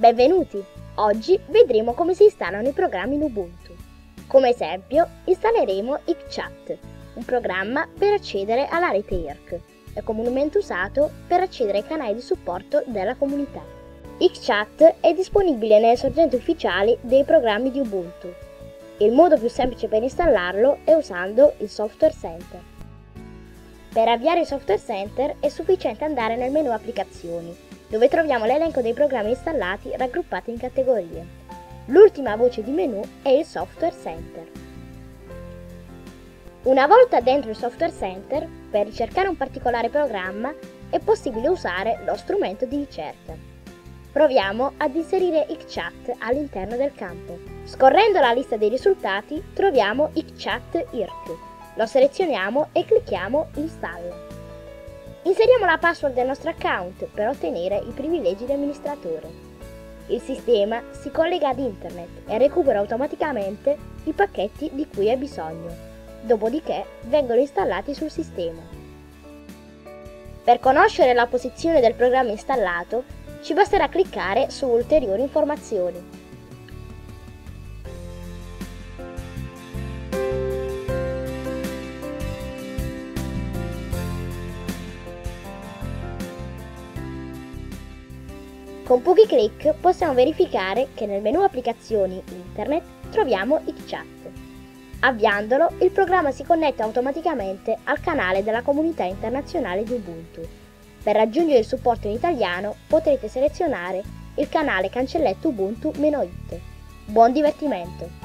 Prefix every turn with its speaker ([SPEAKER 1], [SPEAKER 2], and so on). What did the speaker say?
[SPEAKER 1] Benvenuti! Oggi vedremo come si installano i programmi in Ubuntu. Come esempio, installeremo XChat, un programma per accedere alla rete IRC. È comunemente usato per accedere ai canali di supporto della comunità. XChat è disponibile nelle sorgenti ufficiali dei programmi di Ubuntu. Il modo più semplice per installarlo è usando il Software Center. Per avviare il Software Center è sufficiente andare nel menu Applicazioni, dove troviamo l'elenco dei programmi installati raggruppati in categorie. L'ultima voce di menu è il Software Center. Una volta dentro il Software Center, per ricercare un particolare programma è possibile usare lo strumento di ricerca. Proviamo ad inserire XChat all'interno del campo. Scorrendo la lista dei risultati troviamo XChat IRC. Lo selezioniamo e clicchiamo Install. Inseriamo la password del nostro account per ottenere i privilegi di amministratore. Il sistema si collega ad internet e recupera automaticamente i pacchetti di cui hai bisogno, dopodiché vengono installati sul sistema. Per conoscere la posizione del programma installato ci basterà cliccare su ulteriori informazioni. Con pochi clic possiamo verificare che nel menu Applicazioni Internet troviamo XChat. Avviandolo, il programma si connette automaticamente al canale della comunità internazionale di Ubuntu. Per raggiungere il supporto in italiano potrete selezionare il canale cancelletto Ubuntu-it. Buon divertimento!